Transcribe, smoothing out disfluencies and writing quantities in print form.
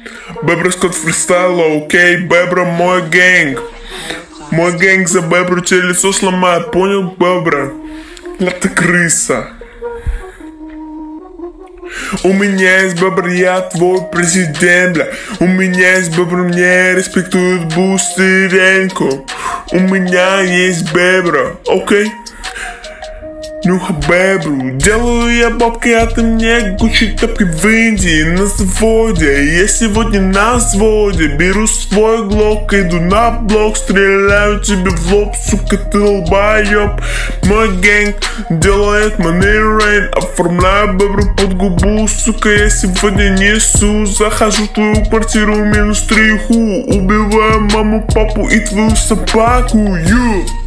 Бебра Скотт фристайла, окей, Бебра мой гэнг. Мой гэнг за Бебру тебе лицо сломает, понял, Бебра? Это крыса. У меня есть Бебра, я твой президент, бля. У меня есть Бебра, мне респектуют Бусти Ренко. У меня есть Бебра, окей? Нюха Бебру, делаю я бабки, а ты мне Гуччи топки в Индии на заводе. Я сегодня на взводе, беру свой глок, иду на блок, стреляю тебе в лоб, сука, ты долбоёб. Мой гэнг делает money rain, оформляю Бебру под губу, сука, я сегодня несу. Захожу в твою квартиру, минус 3 ху, убиваю маму, папу и твою собаку,